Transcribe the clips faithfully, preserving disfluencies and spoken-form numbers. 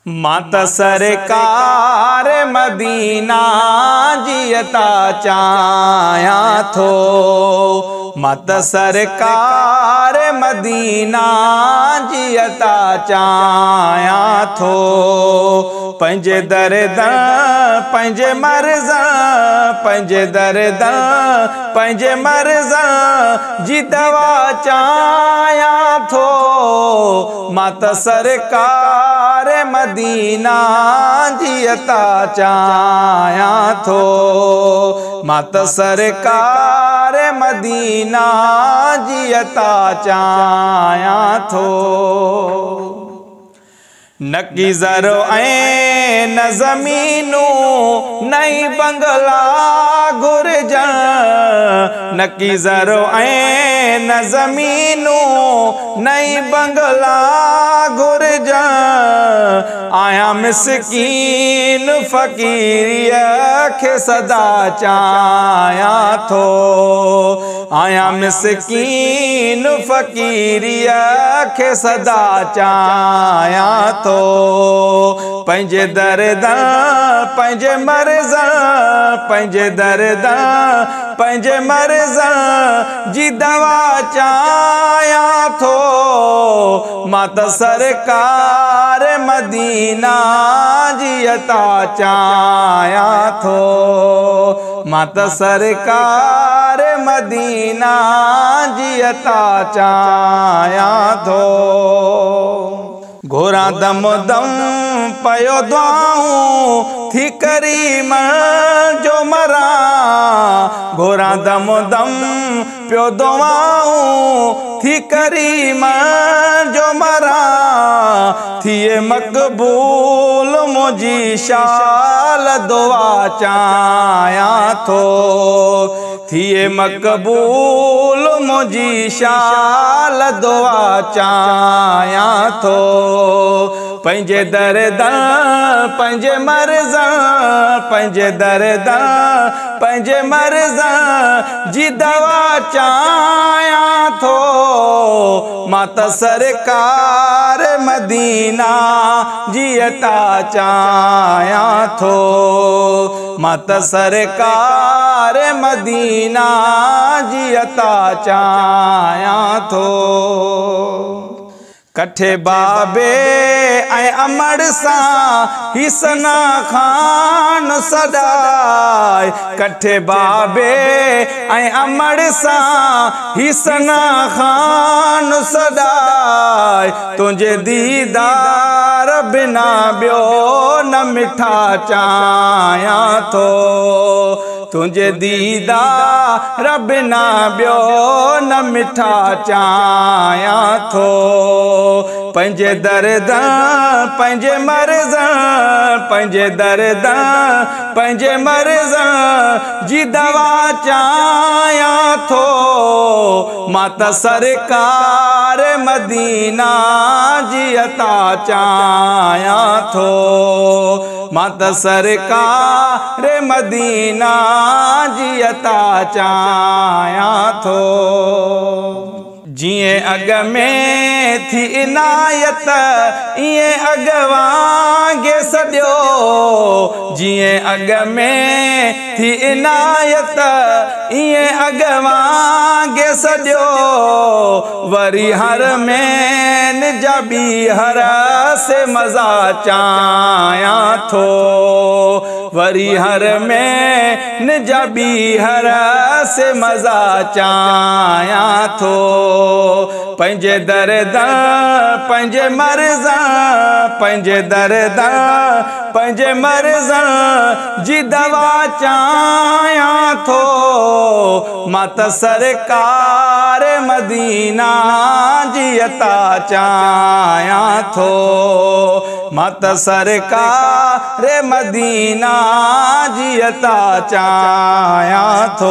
माता सरकार मदीना जियता चाया थो। माता सरकार मदीना जियता चाया थो। पंजे दर्द पंजे मर्ज पंजे दर्द पंजे मर्ज जी दवा चाया थो। माता सरकार मदीना जियता चाया थो। माता सरकार मदीना जियता चाया थो। न की ज़रो ऐं न ज़मीनू नई बंगला घुरजन। न की ज़रो ऐं न ज़मीनू नई बंगला घुरजन। आया मिसकीन फ़कीरिया खे सदा चाया थो। आया मिसकीन फ़कीरिया खे सदा चाया थो। पंजे दर्द पंजे मर्ज पंजे दर्द पंजे मर्ज जी दवा चाया थो। माता सरकार मदीना जियता चाया थो। माता सरकार मदीना जियता चाया थो। घोरा दम दम पयो दुआऊं थी करीम जो मरा। घोरा दम दम पियो दुआऊं थी करीम जो मरा। थिए मक़बूल मुझी शाल दुआ चाया थो। थिए मक़बूल मुझी शाल दुआ चाया थो। पंजे दर्द पंजे मर्ज पंजे दर्द पंजे मर्ज जी दवा चाया थो। माता सरकार मदीना जियता चाया थो। माता सरकार मदीना जियता चाया थो। कठे बाबे ऐं अमड़ सां ही सना खान सदाए। कठे बाबे ऐं अमड़ सां ही सना खान सदाए। तुझे दीदार बिना बियो न मिठा चाया थो। तुझे दीदार बिना बियो न मिठा चाया थो। पंजे दर्द पंजे मर्ज पंजे दर्द पंजे मर्ज जी दवा चाया थो। माता सरकार मदीना जियता चाया थो। माता सरकार मदीना जियता चाया थो। जिए अग में थी इनायत इए अगवांगे सदियो। जिए अग में थी इनायत इए अगवांगे सदियो। वरी हर में निजबी हर से मज़ा चाया थो। वरी हर में निजबी हर से मज़ा चाया थो। पंजे दर्द पंजे मर्ज पंजे दर्द पंजे मर्ज जी दवा चाया थो। माता सरकार मदीना जियता चाया थो। माता सरकार मदीना जियता चाया थो।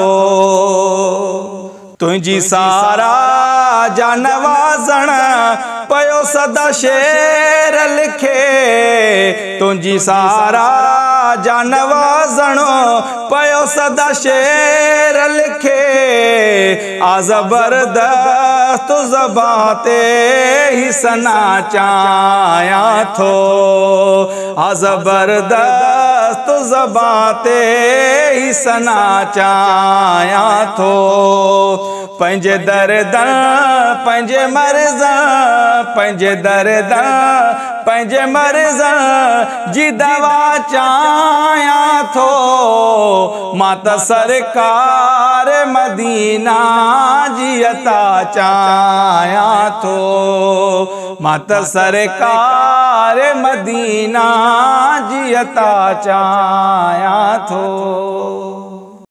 तुझी सारा जानवाजण पयो सदा शेर लिखे। तुझी सारा जानवाजण पयो सदा शेर लिखे। आ ज़बरदस्त ज़बाते ही सना चाया थो। आ ज़बरदस्त ज़बाते ही सना चाया थो पंहिंजे दर्द पंहिंजे मर्ज़ पंहिंजे दर्द पंहिंजे मर्ज़ जी दवा चाया थो मां त सरकार मदीना जी अता चाया थो मां त सरकार मदीना जी अता चाया थो।